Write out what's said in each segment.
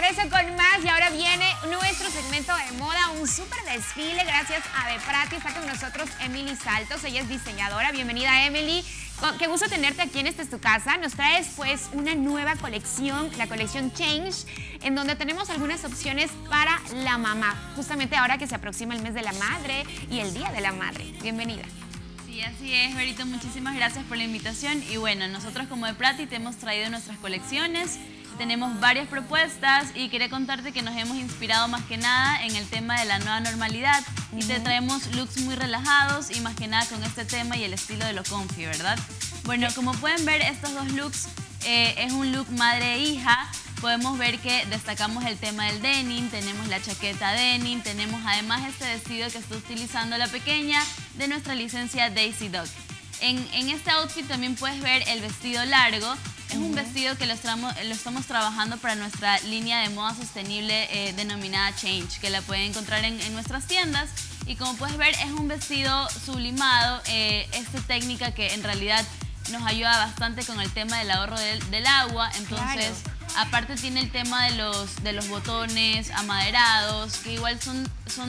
regreso con más y ahora viene nuestro segmento de moda, un súper desfile gracias a De Prati. Está con nosotros Emily Saltos, ella es diseñadora. Bienvenida, Emily. Qué gusto tenerte aquí en Esta es tu casa. Nos traes pues una nueva colección, la colección Change, en donde tenemos algunas opciones para la mamá, justamente ahora que se aproxima el mes de la madre y el Día de la Madre. Bienvenida. Sí, así es, Berito, muchísimas gracias por la invitación. Y bueno, nosotros como De Prati te hemos traído nuestras colecciones. Tenemos varias propuestas y quería contarte que nos hemos inspirado más que nada en el tema de la nueva normalidad y te traemos looks muy relajados y más que nada con este tema y el estilo de lo comfy, ¿verdad? Bueno, como pueden ver, estos dos looks es un look madre e hija. Podemos ver que destacamos el tema del denim, tenemos la chaqueta denim, tenemos además este vestido que está utilizando la pequeña de nuestra licencia Daisy Dog. En este outfit también puedes ver el vestido largo. Es un vestido que lo estamos trabajando para nuestra línea de moda sostenible denominada Change, que la pueden encontrar en nuestras tiendas. Y como puedes ver, es un vestido sublimado, esta técnica que en realidad nos ayuda bastante con el tema del ahorro del agua. Entonces, aparte tiene el tema de los botones amaderados, que igual son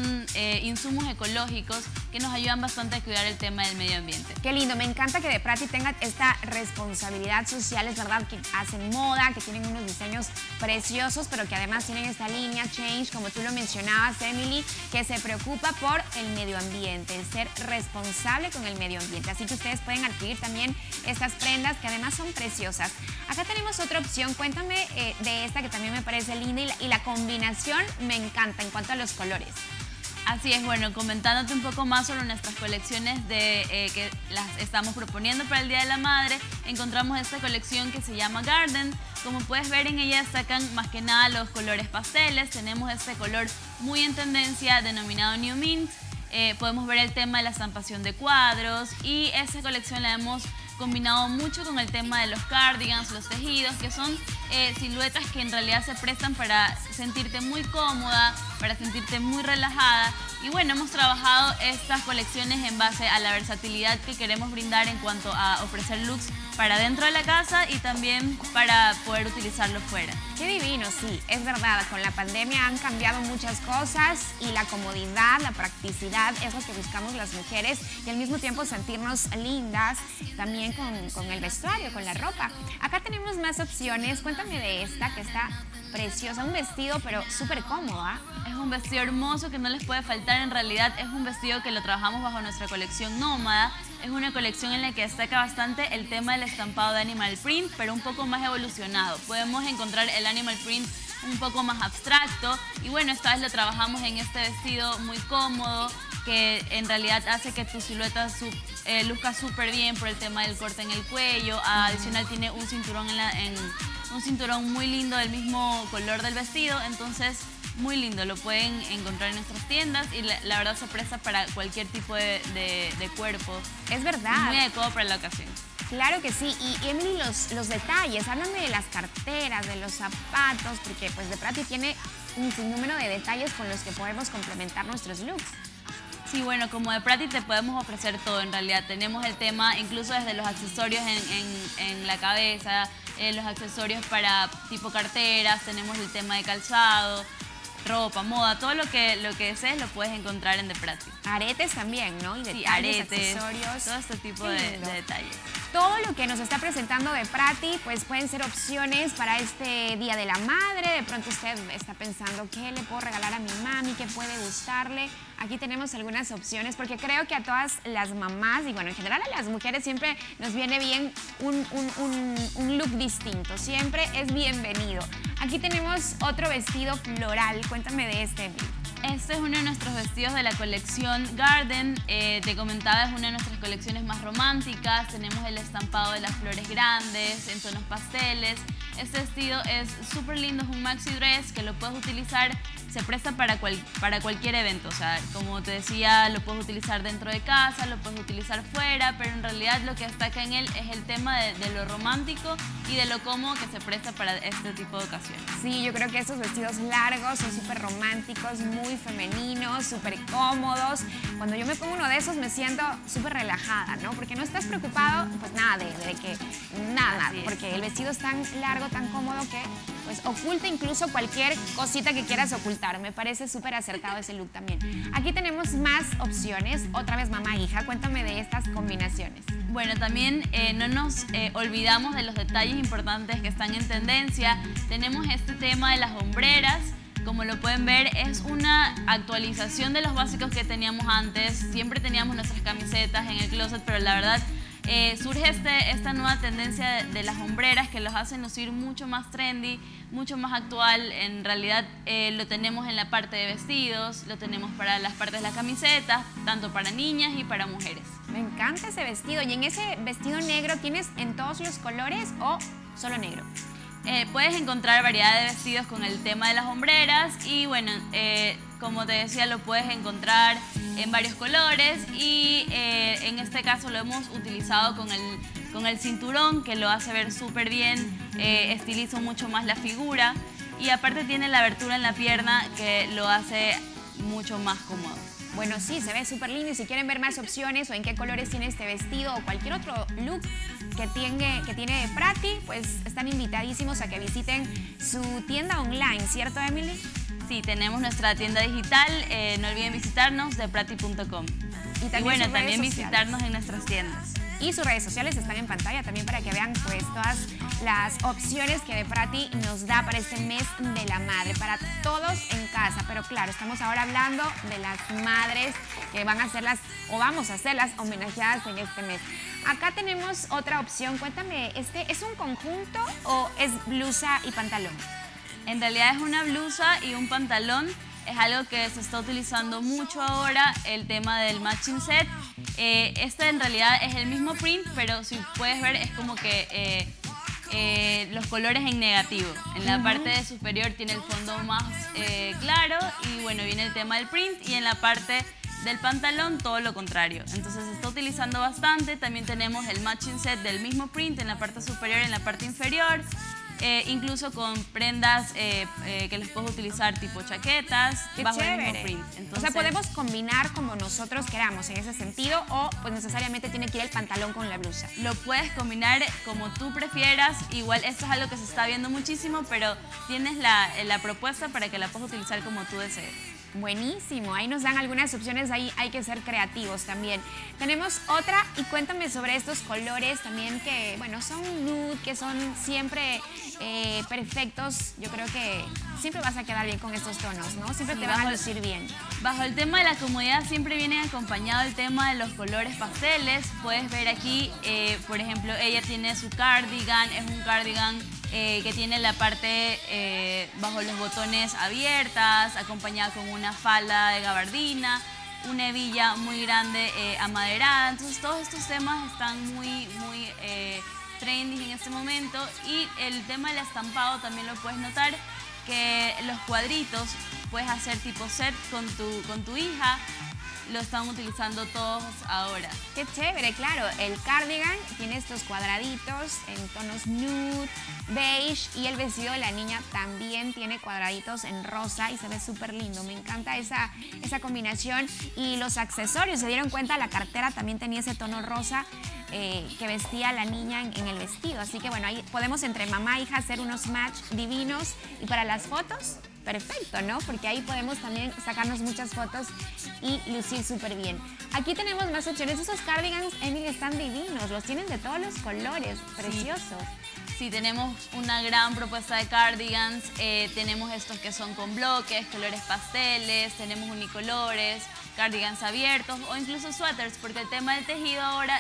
insumos ecológicos que nos ayudan bastante a cuidar el tema del medio ambiente. Qué lindo, me encanta que De Prati tenga esta responsabilidad social, es verdad que hacen moda, que tienen unos diseños preciosos, pero que además tienen esta línea Change, como tú lo mencionabas, Emily, que se preocupa por el medio ambiente, el ser responsable con el medio ambiente. Así que ustedes pueden adquirir también estas prendas que además son preciosas. Acá tenemos otra opción, cuéntame de esta que también me parece linda y la combinación me encanta en cuanto a los colores. Así es, bueno, comentándote un poco más sobre nuestras colecciones que las estamos proponiendo para el Día de la Madre, encontramos esta colección que se llama Garden. Como puedes ver, en ella destacan más que nada los colores pasteles. Tenemos este color muy en tendencia denominado New Mint. Podemos ver el tema de la estampación de cuadros y esta colección la hemos combinado mucho con el tema de los cardigans, los tejidos, que son siluetas que en realidad se prestan para sentirte muy cómoda, para sentirte muy relajada. Y bueno, hemos trabajado estas colecciones en base a la versatilidad que queremos brindar en cuanto a ofrecer looks para dentro de la casa y también para poder utilizarlo fuera. Qué divino, sí, es verdad, con la pandemia han cambiado muchas cosas y la comodidad, la practicidad es lo que buscamos las mujeres y al mismo tiempo sentirnos lindas también con el vestuario, con la ropa. Acá tenemos más opciones, cuéntame de esta que está preciosa, un vestido pero súper cómoda. Es un vestido hermoso que no les puede faltar, en realidad es un vestido que lo trabajamos bajo nuestra colección Nómada. Es una colección en la que destaca bastante el tema del estampado de animal print, pero un poco más evolucionado. Podemos encontrar el animal print un poco más abstracto y bueno, esta vez lo trabajamos en este vestido muy cómodo que en realidad hace que tu silueta luzca súper bien por el tema del corte en el cuello. Adicional tiene un cinturón, un cinturón muy lindo del mismo color del vestido, entonces muy lindo, lo pueden encontrar en nuestras tiendas y la verdad se presta para cualquier tipo de cuerpo. Es verdad. Muy adecuado para la ocasión. Claro que sí. Y Emily, los detalles, háblame de las carteras, de los zapatos, porque pues De Prati tiene un sinnúmero de detalles con los que podemos complementar nuestros looks. Sí, bueno, como De Prati te podemos ofrecer todo en realidad. Tenemos el tema incluso desde los accesorios en la cabeza, los accesorios para tipo carteras, tenemos el tema de calzado, ropa, moda, todo lo que desees lo puedes encontrar en De Prati. Aretes también, ¿no? Y detalles, sí, aretes, accesorios. todo este tipo de detalles. Todo lo que nos está presentando De Prati, pues pueden ser opciones para este Día de la Madre. De pronto usted está pensando, ¿qué le puedo regalar a mi mami? ¿Qué puede gustarle? Aquí tenemos algunas opciones, porque creo que a todas las mamás, y bueno, en general a las mujeres siempre nos viene bien un look distinto. Siempre es bienvenido. Aquí tenemos otro vestido floral. Cuéntame de este, Emily. Este es uno de nuestros vestidos de la colección Garden. Te comentaba, es una de nuestras colecciones más románticas. Tenemos el estampado de las flores grandes en tonos pasteles. Este vestido es súper lindo, es un maxi dress que lo puedes utilizar, se presta para cualquier evento. O sea, como te decía, lo puedes utilizar dentro de casa, lo puedes utilizar fuera, pero en realidad lo que destaca en él es el tema de lo romántico y de lo cómodo que se presta para este tipo de ocasiones. Sí, yo creo que estos vestidos largos son súper románticos, muy femeninos, súper cómodos. Cuando yo me pongo uno de esos me siento súper relajada, ¿no? Porque no estás preocupado, pues nada, porque el vestido es tan largo, tan cómodo que pues oculta incluso cualquier cosita que quieras ocultar. Me parece súper acertado ese look también. Aquí tenemos más opciones. Otra vez mamá e hija, cuéntame de estas combinaciones. Bueno, también no nos olvidamos de los detalles importantes que están en tendencia. Tenemos este tema de las hombreras. Como lo pueden ver, es una actualización de los básicos que teníamos antes. Siempre teníamos nuestras camisetas en el closet, pero la verdad surge esta nueva tendencia de las hombreras que los hacen lucir mucho más trendy, mucho más actual. En realidad lo tenemos en la parte de vestidos, lo tenemos para las partes de las camisetas, tanto para niñas y para mujeres. Me encanta ese vestido. ¿Y en ese vestido negro tienes en todos los colores o solo negro? Puedes encontrar variedad de vestidos con el tema de las hombreras y bueno, como te decía, lo puedes encontrar en varios colores y en este caso lo hemos utilizado con el cinturón, que lo hace ver súper bien, estiliza mucho más la figura y aparte tiene la abertura en la pierna que lo hace mucho más cómodo. Bueno, sí, se ve súper lindo y si quieren ver más opciones o en qué colores tiene este vestido o cualquier otro look que tiene Prati, pues están invitadísimos a que visiten su tienda online, ¿cierto, Emily? Sí, tenemos nuestra tienda digital, no olviden visitarnos de prati.com. Y bueno, también visitarnos en nuestras tiendas. Y sus redes sociales están en pantalla también para que vean pues todas las opciones que de Prati nos da para este mes de la madre, para todos en casa. Pero claro, estamos ahora hablando de las madres que van a hacerlas o vamos a hacerlas homenajeadas en este mes. Acá tenemos otra opción. Cuéntame, ¿es un conjunto o es blusa y pantalón? En realidad es una blusa y un pantalón. Es algo que se está utilizando mucho ahora, el tema del matching set. Este en realidad es el mismo print, pero si puedes ver es como que los colores en negativo. En la parte superior tiene el fondo más claro y bueno, viene el tema del print y en la parte del pantalón todo lo contrario. Entonces se está utilizando bastante. También tenemos el matching set del mismo print en la parte superior y en la parte inferior. Incluso con prendas que les puedes utilizar tipo chaquetas, bajo el mismo print. Entonces, o sea, podemos combinar como nosotros queramos en ese sentido o pues necesariamente tiene que ir el pantalón con la blusa. Lo puedes combinar como tú prefieras. Igual esto es algo que se está viendo muchísimo, pero tienes la propuesta para que la puedas utilizar como tú desees. Buenísimo, ahí nos dan algunas opciones, ahí hay que ser creativos también. Tenemos otra y cuéntame sobre estos colores también que, bueno, son nude, que son siempre perfectos. Yo creo que siempre vas a quedar bien con estos tonos, ¿no? Siempre te van a lucir bien. Bajo el tema de la comodidad siempre viene acompañado el tema de los colores pasteles. Puedes ver aquí, por ejemplo, ella tiene su cardigan, es un cardigan que tiene la parte bajo los botones abiertas, acompañada con una falda de gabardina, una hebilla muy grande amaderada. Entonces todos estos temas están muy trendy en este momento y el tema del estampado también lo puedes notar, que los cuadritos puedes hacer tipo set con tu hija. Lo están utilizando todos ahora. Qué chévere, claro. El cardigan tiene estos cuadraditos en tonos nude, beige y el vestido de la niña también tiene cuadraditos en rosa y se ve súper lindo. Me encanta esa combinación. Y los accesorios, ¿se dieron cuenta? La cartera también tenía ese tono rosa que vestía la niña en el vestido. Así que bueno, ahí podemos entre mamá e hija hacer unos match divinos. Y para las fotos, perfecto, ¿no? Porque ahí podemos también sacarnos muchas fotos y lucir súper bien. Aquí tenemos más opciones. Esos cardigans, Emily, están divinos. Los tienen de todos los colores. Preciosos. Sí, tenemos una gran propuesta de cardigans. Tenemos estos que son con bloques, colores pasteles, tenemos unicolores, cardigans abiertos o incluso suéteres, porque el tema del tejido ahora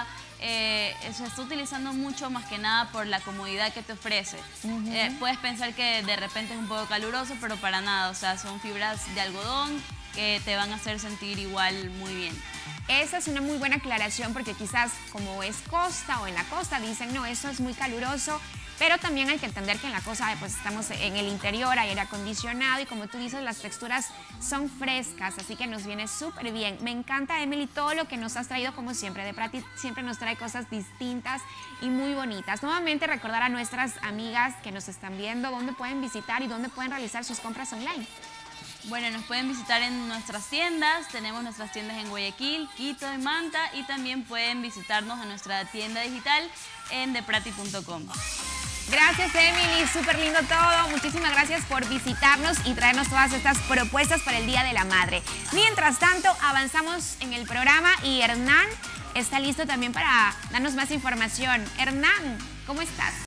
se está utilizando mucho más que nada por la comodidad que te ofrece. Puedes pensar que de repente es un poco caluroso, pero para nada. O sea, son fibras de algodón que te van a hacer sentir igual muy bien. Esa es una muy buena aclaración porque quizás como es costa o en la costa dicen no, eso es muy caluroso, pero también hay que entender que en la costa pues estamos en el interior, hay aire acondicionado y como tú dices las texturas son frescas, así que nos viene súper bien. Me encanta, Emily, todo lo que nos has traído como siempre. De Prati siempre nos trae cosas distintas y muy bonitas. Nuevamente recordar a nuestras amigas que nos están viendo dónde pueden visitar y dónde pueden realizar sus compras online. Bueno, nos pueden visitar en nuestras tiendas. Tenemos nuestras tiendas en Guayaquil, Quito y Manta y también pueden visitarnos en nuestra tienda digital en deprati.com. Gracias, Emily, súper lindo todo. Muchísimas gracias por visitarnos y traernos todas estas propuestas para el Día de la Madre. Mientras tanto, avanzamos en el programa y Hernán está listo también para darnos más información. Hernán, ¿cómo estás?